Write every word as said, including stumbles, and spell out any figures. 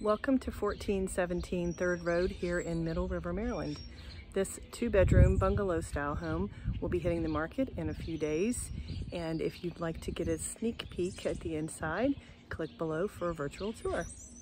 Welcome to fourteen seventeen Third Road here in Middle River, Maryland. This two-bedroom bungalow-style home will be hitting the market in a few days, and if you'd like to get a sneak peek at the inside, click below for a virtual tour.